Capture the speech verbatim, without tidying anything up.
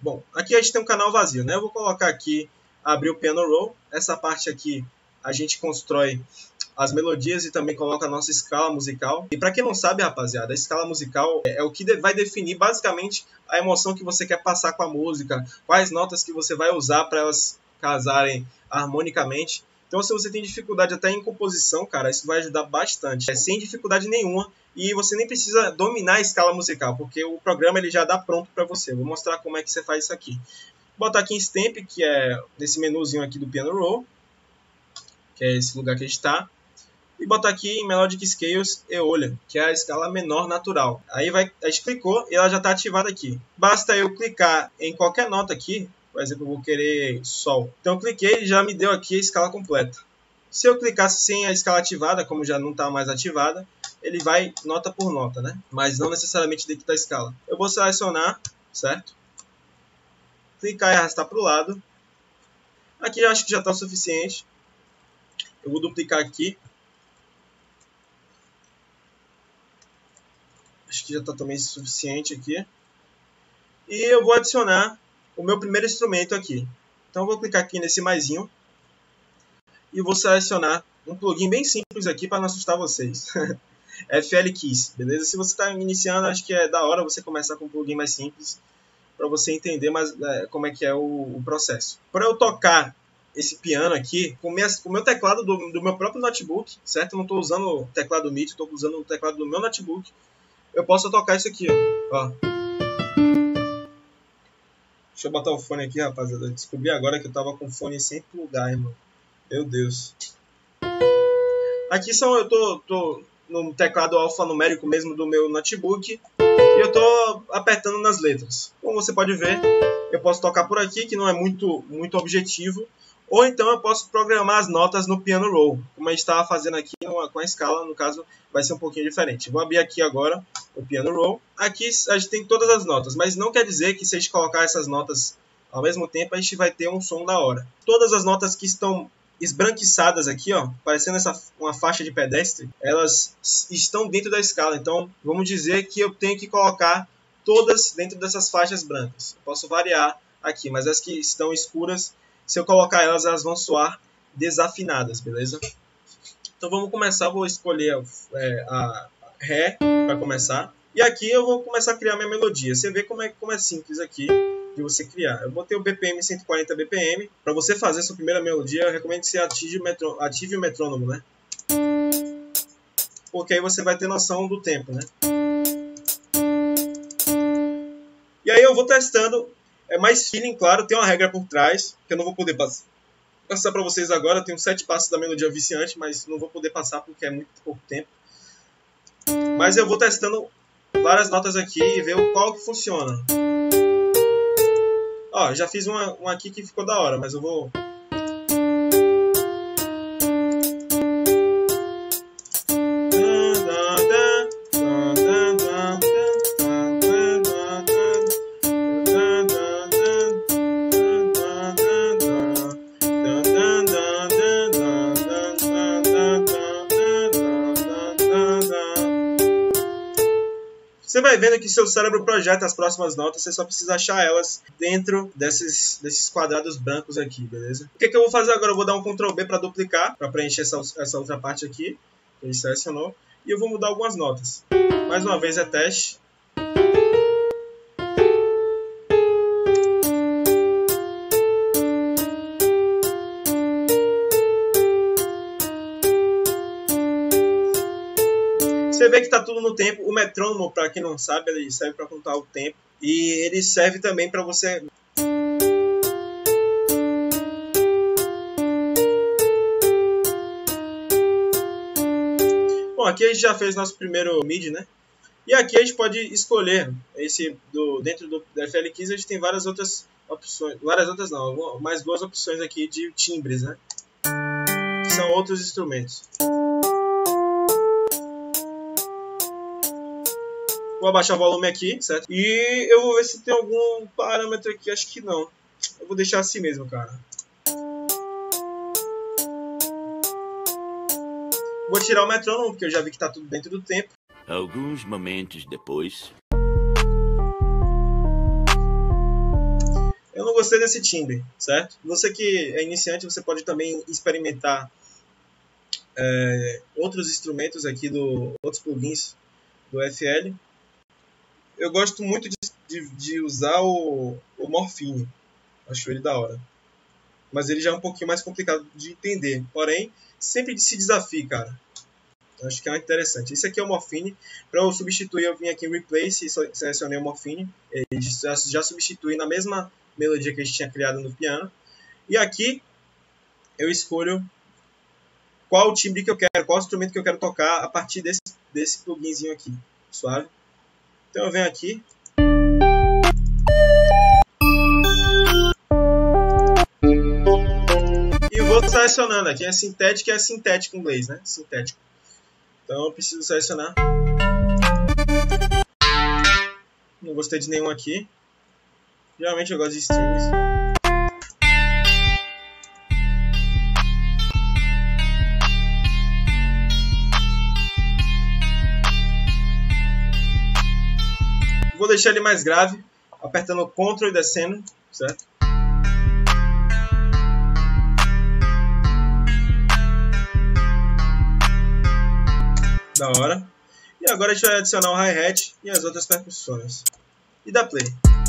Bom, aqui a gente tem um canal vazio, né? Eu vou colocar aqui, abrir o Piano Roll. Essa parte aqui a gente constrói as melodias e também coloca a nossa escala musical. E para quem não sabe, rapaziada, a escala musical é o que vai definir basicamente a emoção que você quer passar com a música, quais notas que você vai usar para elas casarem harmonicamente. Então, se você tem dificuldade até em composição, cara, isso vai ajudar bastante. É sem dificuldade nenhuma e você nem precisa dominar a escala musical, porque o programa ele já dá pronto para você. Eu vou mostrar como é que você faz isso aqui. Vou botar aqui em Stamp, que é nesse menuzinho aqui do Piano Roll, que é esse lugar que a gente está. E botar aqui em Melodic Scales Eolian, que é a escala menor natural. Aí vai, a gente clicou e ela já está ativada aqui. Basta eu clicar em qualquer nota aqui. Por exemplo, eu vou querer Sol. Então eu cliquei e já me deu aqui a escala completa. Se eu clicasse sem a escala ativada, como já não está mais ativada, ele vai nota por nota, né? Mas não necessariamente dentro da escala. Eu vou selecionar, certo? Clicar e arrastar para o lado. Aqui eu acho que já está o suficiente. Eu vou duplicar aqui. Acho que já está também suficiente aqui. E eu vou adicionar o meu primeiro instrumento aqui. Então eu vou clicar aqui nesse maisinho. E vou selecionar um plugin bem simples aqui para não assustar vocês. F L Keys, beleza? Se você está iniciando, acho que é da hora você começar com um plugin mais simples. Para você entender mais é, como é que é o, o processo. Para eu tocar esse piano aqui, com o meu teclado do, do meu próprio notebook, certo? Eu não estou usando o teclado M I D I, estou usando o teclado do meu notebook. Eu posso tocar isso aqui, ó. ó. Deixa eu botar o fone aqui, rapaziada. Eu descobri agora que eu tava com o fone sem plugar, irmão. Meu Deus. Aqui são, eu tô, tô no teclado alfanumérico mesmo do meu notebook. E eu tô apertando nas letras. Como você pode ver, eu posso tocar por aqui, que não é muito, muito objetivo. Ou então eu posso programar as notas no Piano Roll, como a gente estava fazendo aqui com a escala, no caso vai ser um pouquinho diferente. Vou abrir aqui agora o Piano Roll. Aqui a gente tem todas as notas, mas não quer dizer que se a gente colocar essas notas ao mesmo tempo, a gente vai ter um som da hora. Todas as notas que estão esbranquiçadas aqui, ó, parecendo essa, uma faixa de pedestre, elas estão dentro da escala. Então vamos dizer que eu tenho que colocar todas dentro dessas faixas brancas. Eu posso variar aqui, mas as que estão escuras, se eu colocar elas, elas vão soar desafinadas, beleza? Então vamos começar, vou escolher é, a Ré para começar. E aqui eu vou começar a criar minha melodia. Você vê como é, como é simples aqui de você criar. Eu botei o B P M cento e quarenta B P M. Para você fazer sua primeira melodia, eu recomendo que você ative o, metrô, ative o metrônomo, né? Porque aí você vai ter noção do tempo, né? E aí eu vou testando. É mais feeling, claro, tem uma regra por trás, que eu não vou poder passar, passar para vocês agora. Eu tenho sete passos da melodia viciante, mas não vou poder passar porque é muito pouco tempo. Mas eu vou testando várias notas aqui e ver qual que funciona. Ó, já fiz uma, uma aqui que ficou da hora, mas eu vou... Você vai vendo que seu cérebro projeta as próximas notas, você só precisa achar elas dentro desses, desses quadrados brancos aqui, beleza? O que, que eu vou fazer agora? Eu vou dar um control B para duplicar, para preencher essa, essa outra parte aqui, que a gente selecionou, e eu vou mudar algumas notas. Mais uma vez é teste. Você vê que está tudo no tempo. O metrônomo, para quem não sabe, ele serve para contar o tempo. E ele serve também para você... Bom, aqui a gente já fez nosso primeiro M I D I, né? E aqui a gente pode escolher, esse do, dentro do F L Keys a gente tem várias outras opções, várias outras não, mais duas opções aqui de timbres, né? Que são outros instrumentos. Vou abaixar o volume aqui, certo? E eu vou ver se tem algum parâmetro aqui, acho que não. Eu vou deixar assim mesmo, cara. Vou tirar o metrônomo, porque eu já vi que está tudo dentro do tempo. Alguns momentos depois... Eu não gostei desse timbre, certo? Você que é iniciante, você pode também experimentar é, outros instrumentos aqui, do outros plugins do F L. Eu gosto muito de, de, de usar o, o Morphine. Acho ele da hora. Mas ele já é um pouquinho mais complicado de entender. Porém, sempre se desafia, cara. Acho que é interessante. Esse aqui é o Morphine. Para eu substituir, eu vim aqui em Replace e selecionei o Morphine. Ele já, já substitui na mesma melodia que a gente tinha criado no piano. E aqui eu escolho qual o timbre que eu quero, qual o instrumento que eu quero tocar a partir desse, desse pluginzinho aqui. Suave. Então eu venho aqui. E vou selecionando aqui. É sintético, é sintético em inglês, né? Sintético. Então eu preciso selecionar. Não gostei de nenhum aqui. Geralmente eu gosto de strings. Vou deixar ele mais grave, apertando Ctrl e descendo, certo? Da hora. E agora a gente vai adicionar o hi-hat e as outras percussões. E dá play.